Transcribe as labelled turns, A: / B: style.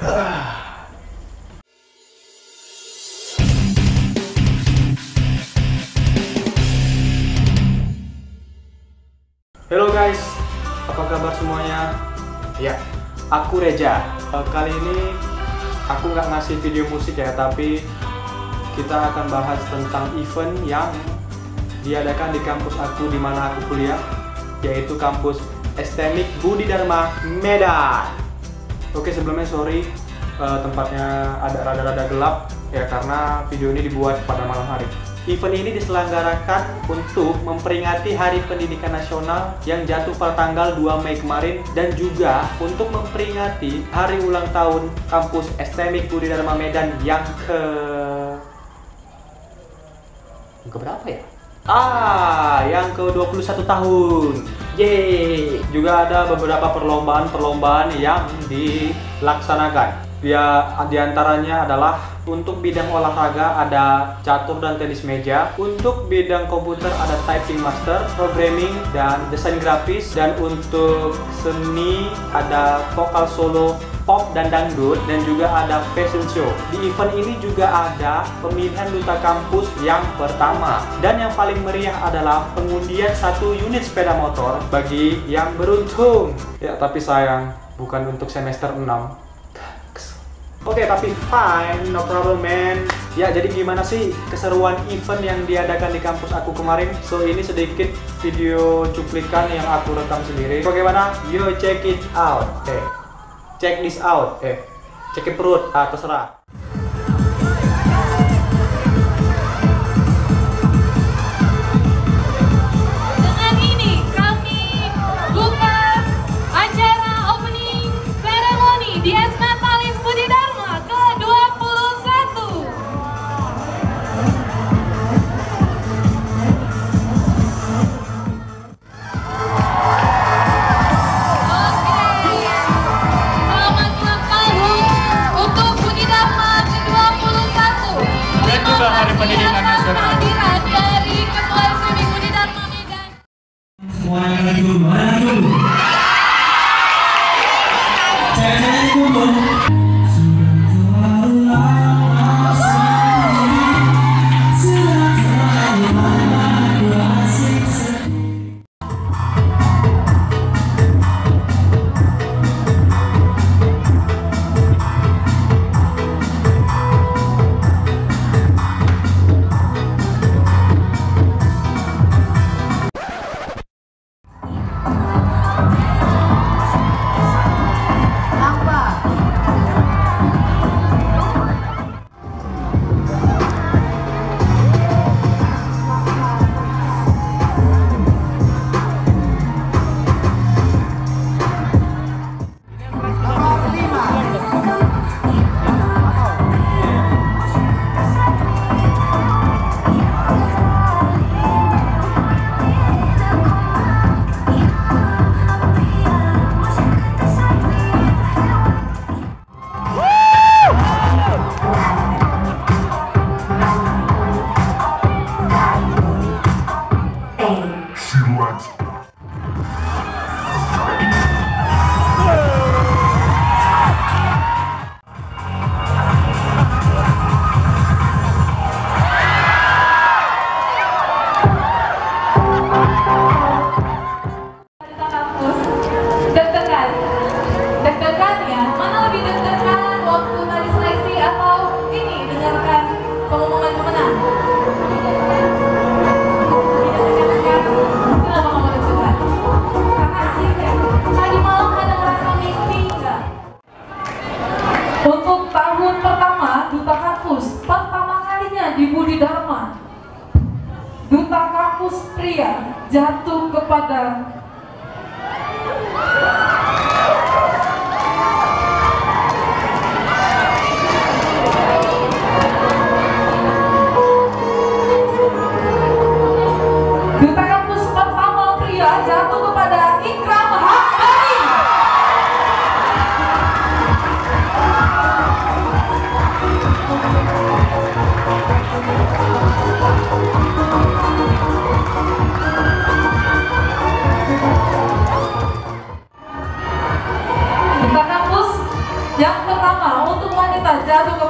A: Halo guys, apa kabar semuanya? Ya, aku Reja. Kali ini aku nggak ngasih video musik ya, tapi kita akan bahas tentang event yang diadakan di kampus aku di mana aku kuliah, yaitu kampus STMIK Budi Dharma Medan. Oke, sebelumnya sorry tempatnya ada rada-rada gelap ya karena video ini dibuat pada malam hari. Event ini diselenggarakan untuk memperingati Hari Pendidikan Nasional yang jatuh pada tanggal 2 Mei kemarin dan juga untuk memperingati hari ulang tahun kampus STMIK Budi Dharma Medan yang berapa ya? Yang ke-21 tahun. Yeay! Juga ada beberapa perlombaan yang dilaksanakan. Ya, diantaranya adalah untuk bidang olahraga ada catur dan tenis meja, untuk bidang komputer ada typing master, programming dan desain grafis, dan untuk seni ada vokal solo, pop dan dangdut, dan juga ada fashion show. Di event ini juga ada pemilihan duta kampus yang pertama, dan yang paling meriah adalah pengundian 1 unit sepeda motor bagi yang beruntung. Ya, tapi sayang bukan untuk semester 6. Oke, tapi fine, no problem man. Ya, jadi gimana sih keseruan event yang diadakan di kampus aku kemarin? So, ini sedikit video cuplikan yang aku rekam sendiri. Bagaimana? Yo, check it out. Check this out. Cek perut, terserah.
B: Dengan ini kami buka acara opening ceremony di Natalis Budi Dharma ke-21. Selamat ulang tahun untuk Budi Dharma ke-21.
C: Dan juga Hari Pendidikan Nasional.
B: Kehadiran dari Ketua STMIK Budi Dharma Medan.
D: Semuanya dulu, jangan kumpul.
B: Deg-degan ya? Mana lebih deg-degan waktu tadi seleksi atau ini dengarkan pengumuman pemenang? Kenapa kamu deg-degan? Karena sih tadi malam ada ngerasa mimpi nggak? Untuk tahun pertama duta kampus pertama kalinya di Budi Dharma, duta kampus pria jatuh kepada Ikram Hakbani. Duta kampus yang pertama jatuh ke